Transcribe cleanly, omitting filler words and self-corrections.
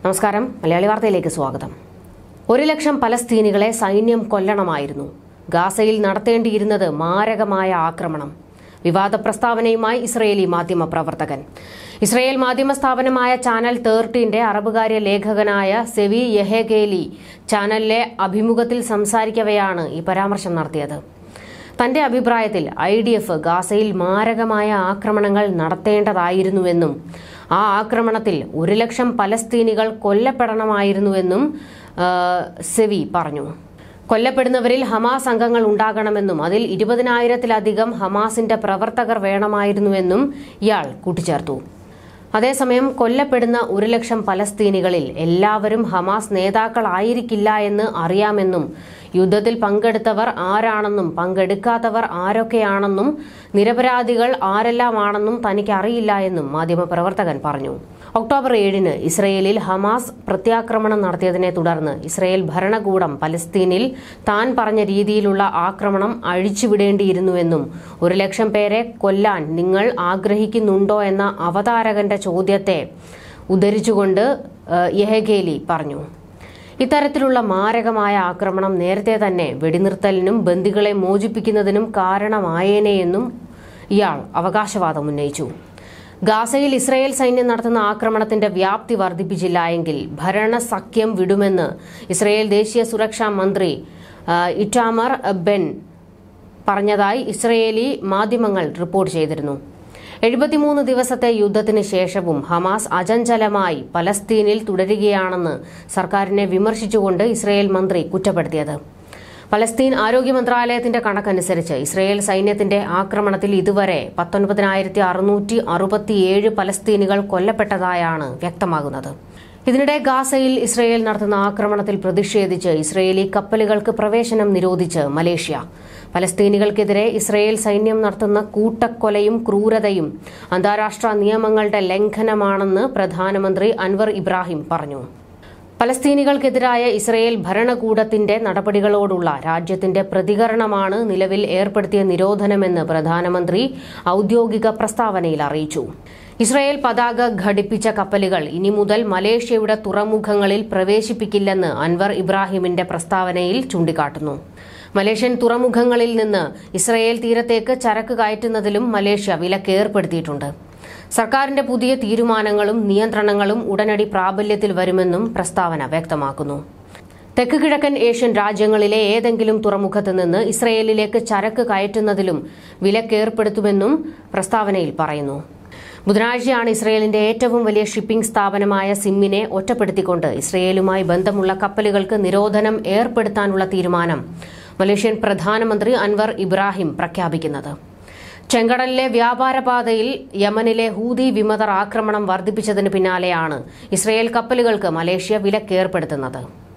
നമസ്കാരം. മലയാളി വാർത്തയിലേക്ക് സ്വാഗതം. 1 ലക്ഷം പലസ്തീനികളെ സൈന്യം കൊല്ലണമായിരുന്നു. ഗാസയിൽ നടത്തേണ്ടിയിരുന്നത് മാരകമായ ആക്രമണം. വിവാദ പ്രസ്താവനയുമായി ഇസ്രയേലി മാധ്യമ പ്രവർത്തകൻ. ഇസ്രയേൽ മാധ്യമ സ്ഥാപനമായ ചാനൽ 13ന്റെ അറബുകാര്യ ലേഖകനായ സെവി യെഹേഗേലി ചാനലിലെ അഭിമുഖത്തിൽ സംസാരിക്കവെയാണ് ഈ പരാമർശം നടത്തിയത്. തന്റെ അഭിപ്രായത്തിൽ IDF ഗാസയിൽ മാരകമായ ആക്രമണങ്ങൾ നടത്തേണ്ടതായിരുന്നുവെന്നും ആ ആക്രമണത്തിൽ 1 ലക്ഷം പലസ്തീനികൾ കൊല്ലപ്പെടണമായിരുന്നുവെന്നും സെവി പറഞ്ഞു. കൊല്ലപ്പെടുന്നവരിൽ ഹമാസ് അംഗങ്ങൾ ഉണ്ടാകണമെന്നും അതിൽ 20,000-ത്തിലധികം ഹമാസിന്റെ പ്രവർത്തകർ വേണമായിരുന്നുവെന്നും ഇയാൾ കൂട്ടിച്ചേർത്തു. അതേസമയം കൊല്ലപ്പെടുന്ന 1 ലക്ഷം പലസ്തീനികളിൽ എല്ലാവരും ഹമാസ് നേതാക്കളായിരിക്കില്ല എന്ന് അറിയാമെന്നും യുദ്ധത്തിൽ പങ്കെടുത്തവർ ആരാണെന്നും പങ്കെടുക്കാത്തവർ ആരൊക്കെയാണെന്നും നിരപരാധികൾ ആരെല്ലാമാണെന്നും തനിക്ക് അറിയില്ല എന്നും മാധ്യമപ്രവർത്തകൻ പറഞ്ഞു. ഒക്ടോബർ 7-ന് ഇസ്രയേലിൽ ഹമാസ് പ്രത്യാക്രമണം നടത്തിയതിനെ തുടർന്ന് ഇസ്രയേൽ ഭരണകൂടം പലസ്തീനിൽ താൻ പറഞ്ഞ രീതിയിലുള്ള ആക്രമണം അഴിച്ചുവിടേണ്ടിയിരുന്നുവെന്നും 1 ലക്ഷം പേരെ കൊല്ലാൻ നിങ്ങൾ ആഗ്രഹിക്കുന്നുണ്ടോ എന്ന അവതാരകന്റെ ചോദ്യത്തെ ഉദ്ധരിച്ചുകൊണ്ട് യെഹേഗേലി പറഞ്ഞു. ഇത്തരത്തിലുള്ള മാരകമായ ആക്രമണം നേരത്തെ തന്നെ വെടിനിർത്തലിനും ബന്ദികളെ മോചിപ്പിക്കുന്നതിനും കാരണമായേനെയെന്നും ഇയാൾ അവകാശവാദം ഉന്നയിച്ചു. ഗാസയിൽ ഇസ്രയേൽ സൈന്യം നടത്തുന്ന ആക്രമണത്തിന്റെ വ്യാപ്തി വർദ്ധിപ്പിച്ചില്ല എങ്കിൽ ഭരണസഖ്യം വിടുമെന്ന് ഇസ്രയേൽ ദേശീയ സുരക്ഷാ മന്ത്രി ഇറ്റാമർ ബെൻ പറഞ്ഞതായി ഇസ്രയേലി മാധ്യമങ്ങൾ റിപ്പോർട്ട് ചെയ്തിരുന്നു. 73 ദിവസത്തെ യുദ്ധത്തിന് ശേഷവും ഹമാസ് അചഞ്ചലമായി പലസ്തീനിൽ തുടരുകയാണെന്ന് സർക്കാരിനെ വിമർശിച്ചുകൊണ്ട് ഇസ്രയേൽ മന്ത്രി കുറ്റപ്പെടുത്തിയത്. പലസ്തീൻ ആരോഗ്യ മന്ത്രാലയത്തിന്റെ കണക്കനുസരിച്ച് ഇസ്രയേൽ സൈന്യത്തിന്റെ ആക്രമണത്തിൽ ഇതുവരെ 19,667 പലസ്തീനികൾ കൊല്ലപ്പെട്ടതായാണ് വ്യക്തമാകുന്നത്. ഇതിനിടെ ഗാസയിൽ ഇസ്രയേൽ നടത്തുന്ന ആക്രമണത്തിൽ പ്രതിഷേധിച്ച് ഇസ്രയേലി കപ്പലുകൾക്ക് പ്രവേശനം നിരോധിച്ച് മലേഷ്യ. പലസ്തീനികൾക്കെതിരെ ഇസ്രയേൽ സൈന്യം നടത്തുന്ന കൂട്ടക്കൊലയും ക്രൂരതയും അന്താരാഷ്ട്ര നിയമങ്ങളുടെ ലംഘനമാണെന്ന് പ്രധാനമന്ത്രി അൻവർ ഇബ്രാഹിം പറഞ്ഞു. പലസ്തീനികൾക്കെതിരായ ഇസ്രയേൽ ഭരണകൂടത്തിന്റെ നടപടികളോടുള്ള രാജ്യത്തിന്റെ പ്രതികരണമാണ് നിലവിൽ ഏർപ്പെടുത്തിയ നിരോധനമെന്ന് പ്രധാനമന്ത്രി ഔദ്യോഗിക പ്രസ്താവനയിൽ അറിയിച്ചു. ഇസ്രയേൽ പതാക ഘടിപ്പിച്ച കപ്പലുകൾ ഇനി മുതൽ മലേഷ്യയുടെ തുറമുഖങ്ങളിൽ പ്രവേശിപ്പിക്കില്ലെന്ന് അൻവർ ഇബ്രാഹിമിന്റെ പ്രസ്താവനയിൽ ചൂണ്ടിക്കാട്ടുന്നു. മലേഷ്യൻ തുറമുഖങ്ങളിൽ നിന്ന് ഇസ്രയേൽ തീരത്തേക്ക് ചരക്ക് കയറ്റുന്നതിലും മലേഷ്യ വിലക്ക് ഏർപ്പെടുത്തിയിട്ടുണ്ട്. സർക്കാരിന്റെ പുതിയ തീരുമാനങ്ങളും നിയന്ത്രണങ്ങളും ഉടനടി പ്രാബല്യത്തിൽ വരുമെന്നും പ്രസ്താവന വ്യക്തമാക്കുന്നു. തെക്ക് കിഴക്കൻ ഏഷ്യൻ രാജ്യങ്ങളിലെ ഏതെങ്കിലും തുറമുഖത്ത് നിന്ന് ഇസ്രയേലിലേക്ക് ചരക്ക് കയറ്റുന്നതിലും വിലക്കേർപ്പെടുത്തുമെന്നും പ്രസ്താവനയിൽ പറയുന്നു. ബുധനാഴ്ചയാണ് ഇസ്രയേലിന്റെ ഏറ്റവും വലിയ ഷിപ്പിംഗ് സ്ഥാപനമായ സിമ്മിനെ ഒറ്റപ്പെടുത്തിക്കൊണ്ട് ഇസ്രയേലുമായി ബന്ധമുള്ള കപ്പലുകൾക്ക് നിരോധനം ഏർപ്പെടുത്താനുള്ള തീരുമാനം മലേഷ്യൻ പ്രധാനമന്ത്രി അൻവർ ഇബ്രാഹിം പ്രഖ്യാപിക്കുന്നത്. ചെങ്കടലിലെ വ്യാപാരപാതയിൽ യമനിലെ ഹൂതി വിമതർ ആക്രമണം വർദ്ധിപ്പിച്ചതിന് പിന്നാലെയാണ് ഇസ്രയേൽ കപ്പലുകൾക്ക് മലേഷ്യ വിലക്കേർപ്പെടുത്തുന്നത്.